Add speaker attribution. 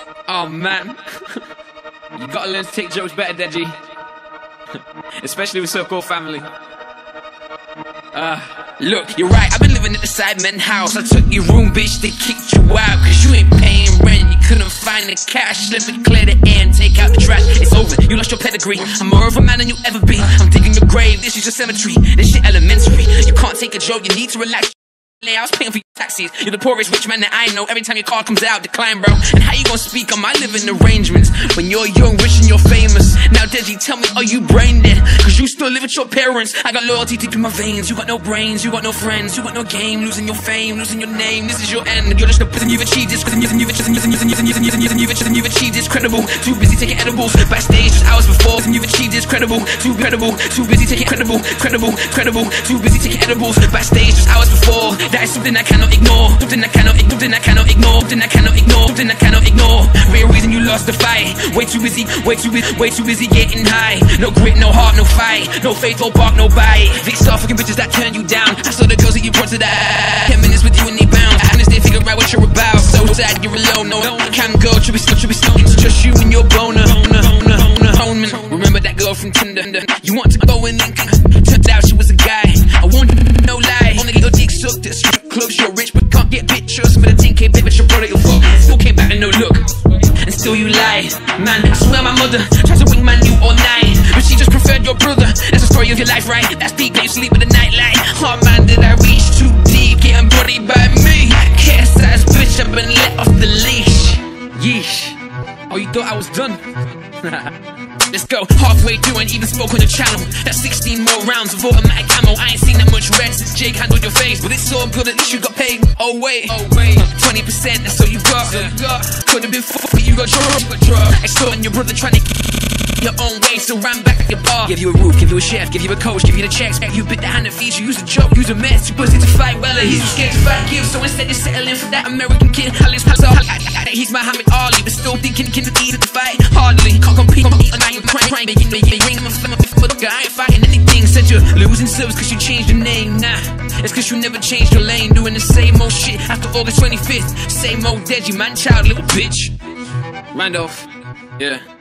Speaker 1: Oh man, you gotta learn to take jokes better, Deji. Especially with so-called family. Look, you're right, I've been living at the Sidemen house. I took your room, bitch, they kicked you out cause you ain't paying rent, you couldn't find the cash. Let me clear the air and take out the trash. It's over, you lost your pedigree. I'm more of a man than you'll ever be. I'm digging your grave, this is your cemetery. This shit elementary, you can't take a joke, you need to relax. I was paying for your taxis. You're the poorest rich man that I know. Every time your car comes out, decline, bro. And how you gonna speak on my living arrangements when you're young, rich, and you're famous? Now, Deji, tell me, are you brain dead? Cause you still live with your parents. I got loyalty deep in my veins. You got no brains, you got no friends, you got no game. Losing your fame, losing your name. This is your end. You're just a prison. You've achieved this. You've achieved this. Credible. Too busy taking edibles. Backstage just hours before. You've achieved this. Credible. Too credible. Too busy taking credible. Too busy taking edibles. Backstage just hours before. That is something I cannot ignore. Something I cannot ignore. Something I cannot ignore. Something I cannot ignore. Something I cannot ignore. Real reason you lost the fight. Way too busy getting high. No grit, no heart, no fight. No faith, no bark, no bite. Big star fucking bitches that turn you down. I saw the girls that you brought to that. 10 minutes with you and they bounce. I understand, figure out what you're about. So sad you're alone. No, I can't go. Should be stoned. It's just you and your boner. Remember that girl from Tinder? You want to go in and turned out she was a guy. I wanted no lie. Wanna get your dick sucked at strip clubs. You're rich but can't get pictures. For the 10K baby, your brother you'll fuck. Still came back and no look. And still you lie. Man, I swear my mother tried to wingman you all night, but she just preferred your brother. That's the story of your life, right? That's deep, let you sleep with the nightlight. Oh man, did I reach too deep? Getting bodied by me. KSI's bitch, I've been let off the leash. Yeesh. Oh, you thought I was done? Let's go. Halfway through and even spoke on the channel. That's 16 more rounds of automatic ammo. I ain't seen that much red since Jake handled your face, but it's all good, at least you got paid. Oh wait, 20%, that's all you got. Could've been but you got drugged. Extorting your brother, trying to your own way, so ran back at your bar. Give you a roof, give you a chef, give you a coach, give you the checks. You bit the hand that feeds you, use a joke, use a mess. You pussy to fight well, he's too scared to fight give. So instead you settle in for that American kid. He's Muhammad Ali, but still thinking he can eat at the fight. Hardly, can't compete, and now you're crying. I ain't fighting anything. Said you're losing service cause you changed your name. Nah, it's cause you never changed your lane. Doing the same old shit after August 25th. Same old Deji, man child, little bitch. Randolph, yeah.